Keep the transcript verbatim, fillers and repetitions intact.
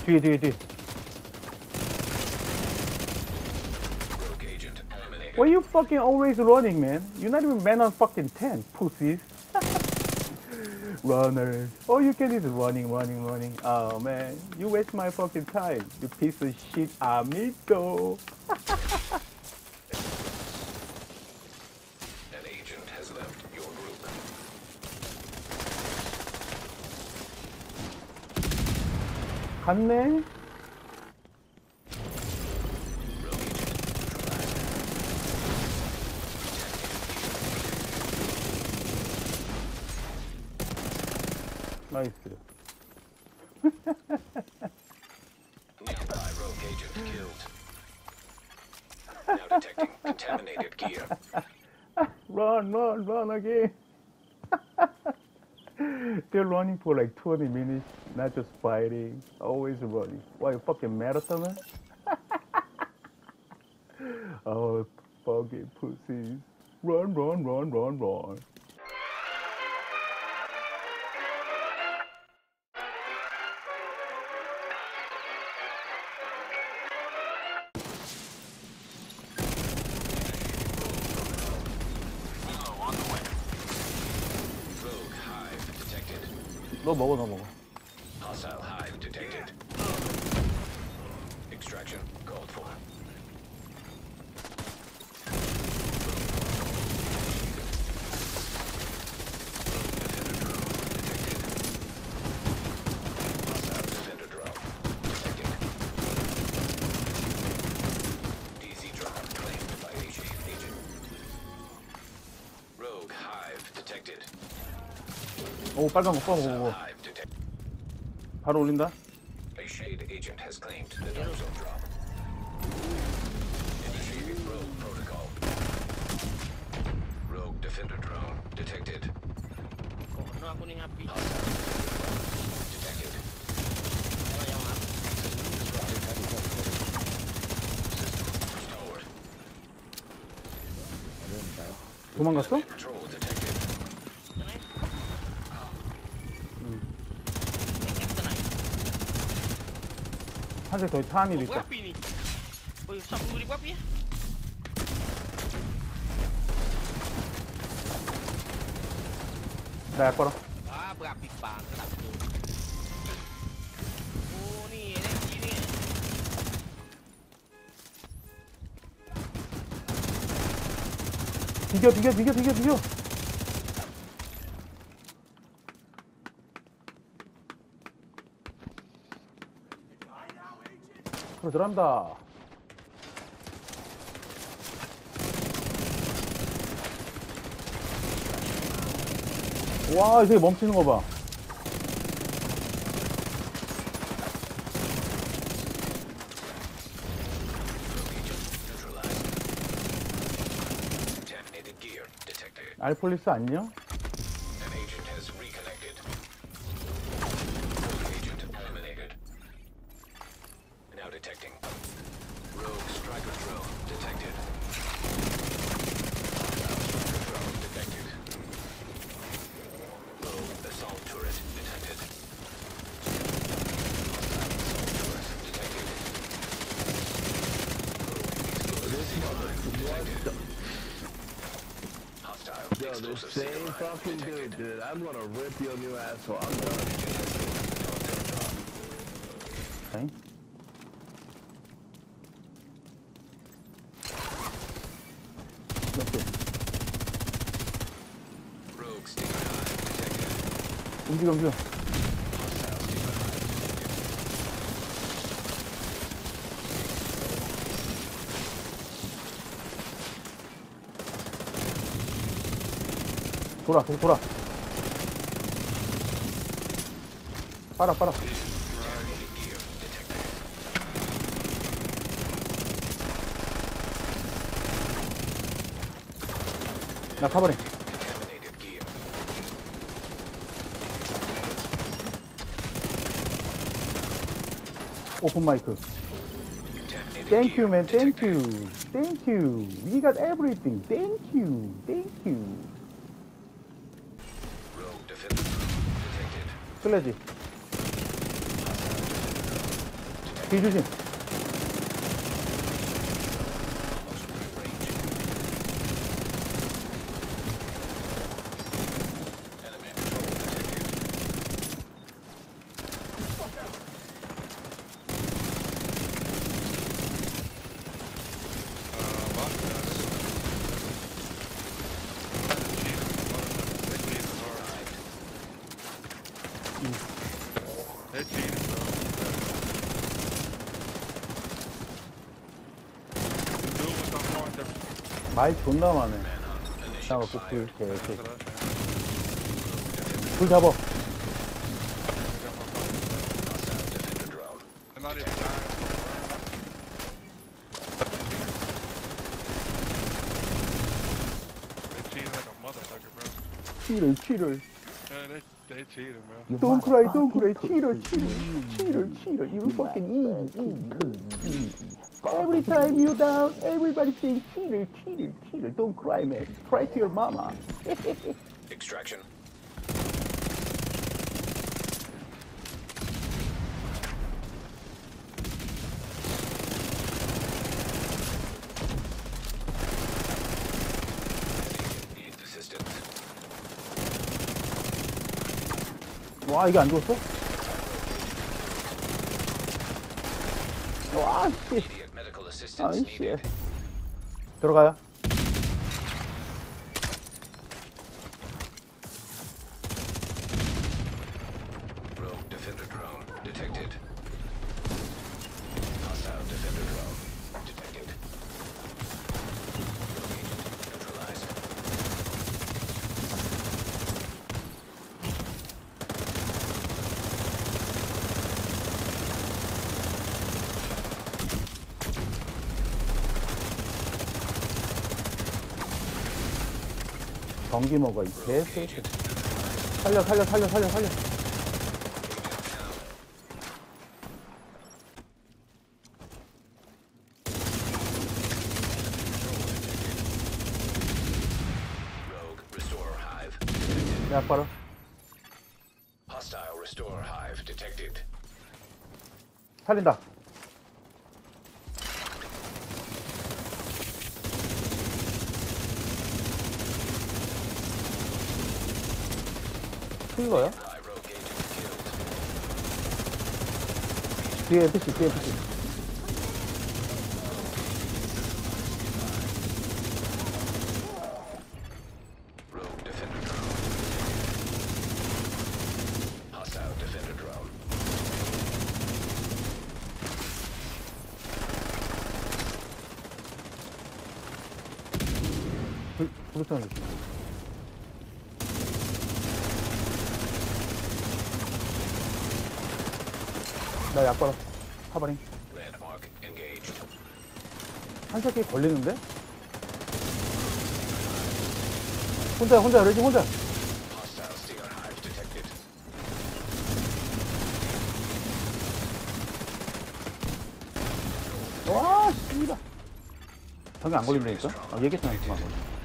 뒤에 뒤에 뒤에. Why you fucking always running, man? You're not even man on fucking ten, pussies. Runners. All you can is running, running, running. Oh man, you waste my fucking time, you piece of shit, amigo. An agent has left your group. 갔네? 나이스. Nearby rogue agent killed. Now detecting contaminated gear. Run, run, run again. They're running for like twenty minutes, not just fighting, always running. Why, you fucking marathoner? Oh, fucking pussies. Run, run, run, run, run. 너 먹어, 너 먹어. Hostile hive detected. Extraction called for. Defender drone detected. D C drone claimed by agent. Rogue hive detected. 오, 빨간 거, 빨간 거, 거. 바로 올린다. A shade agent has claimed the dark zone drop. Initiating rogue protocol. Rogue defender drone detected. Kok no aku ning api. Detected. Oh, yang api. Restored. 도망갔어? Control detected. 한대 더 타 안이 Oh, 있다. api ni. Oh, satu ribu api ya? 나 약 걸어. Ah, berapi banget aku. Oh, ni energi ni. 비겨, 비겨, 비겨, 비겨, 비겨. 그래, 들어간다. 와, 이 새끼 멈추는 거 봐. Contaminated gear detected. 알폴리스 안녕? An agent has reconnected. Rogue agent eliminated. Now detecting. Rogue striker drone detected. Hostile striker drone detected. Rogue assault turret detected. Hostile assault turret detected. Rogue explosive detected. Hostile Yo, this explosive same signal fucking detected. dude, dude. I'm gonna rip your new asshole. I'm gonna. 응? 이렇게. Rogue stinger hive detected. 움직여, 움직여. Hostile stinger hive detected. 돌아, 계속 돌아. 빨아, 빨아. Contaminated gear detected. 나 가버려. Contaminated gear. 오픈 마이크. Contaminated Thank you, gear man. Thank detected. you. Thank you. We got everything. Thank you. Thank you. Rogue defender drone detected. 클래지. 뒤조심. They're cheating, bro. The dude with the horn, they're 말 존나 많네. Manhunt. 나 Initiate 먹고 fire. 불, 개, 개. for us, man. 불 잡아. They got my phone. Hostile defender drone. They're not even dying. They cheating like a motherfucker, bro. 치를, 치를. Yeah, they, they cheating, bro. Don't cry, don't cry. 치를, 치를. 치를, 치를. You fucking easy, easy. Every time you down, everybody saying cheater, cheater, cheater. Don't cry, man. Cry to your mama. Extraction. Need assistance. 와, 이게 안 죽었어? 와, 씨. Immediate medical assistance 아이, 씨. needed. 들어가요. Rogue defender drone detected. Hostile defender drone detected. Rogue agent neutralized. 전기 먹어, 이 개새끼. 살려, 살려, 살려, 살려, 살려. Rogue restore hive. 내 아빠로. Hostile restore hive detected. 살린다. 킬러야? By rogue agent killed. 뒤에 에프씨, 뒤에 에프씨. Rogue defender drone. Hostile defender drone. 불, 불쌍해 주시. 나 약발어. 사버링. Landmark engaged. 한 새끼 걸리는데? 혼자, 혼자, 레지 혼자. Hostile stinger hive detected. 와, 씨발. 전기 안 걸린다니까? 아, 얘기했잖아, 그만 걸려.